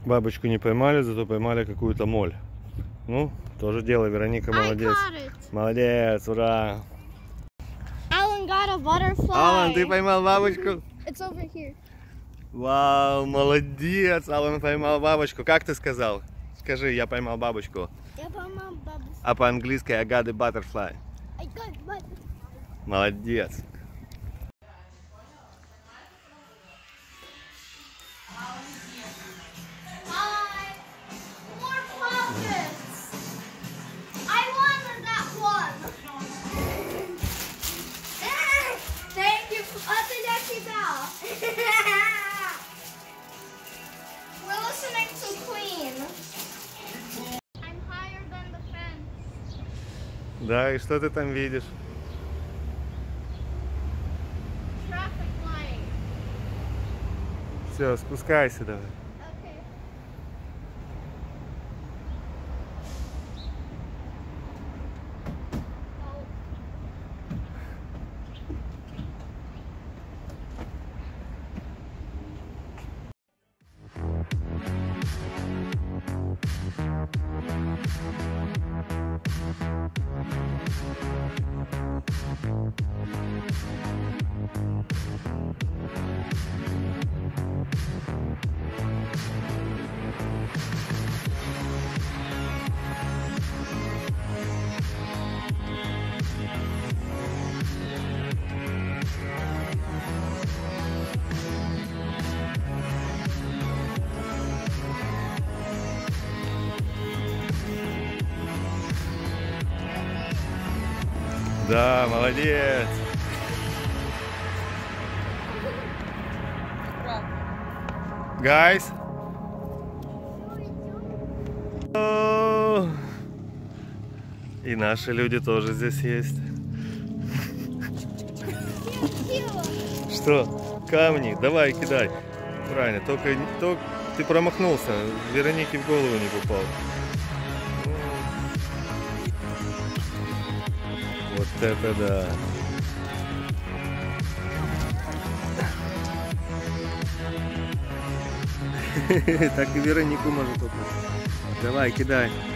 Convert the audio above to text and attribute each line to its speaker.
Speaker 1: Бабочку не поймали, зато поймали какую-то моль. Ну, тоже дело, Вероника, молодец. Молодец, ура!
Speaker 2: Alan got a butterfly.
Speaker 1: Алан, ты поймал бабочку?
Speaker 2: It's over here.
Speaker 1: Вау, молодец! Алан поймал бабочку. Как ты сказал? Скажи, я поймал бабочку.
Speaker 2: Я поймал бабочку.
Speaker 1: А по-английски I got a butterfly.
Speaker 2: I got butterfly.
Speaker 1: Молодец.
Speaker 2: We're listening to Queen. I'm higher than the fence.
Speaker 1: Да, и что ты там видишь?
Speaker 2: Traffic light.
Speaker 1: Все, спускайся давай.
Speaker 2: Okay.
Speaker 1: Да, молодец. Guys. И наши люди тоже здесь есть. Что? Камни? Давай, кидай. Правильно, только ты промахнулся. Веронике в голову не попал. Вот это да. Так и Веронику может попасть. Давай, кидай.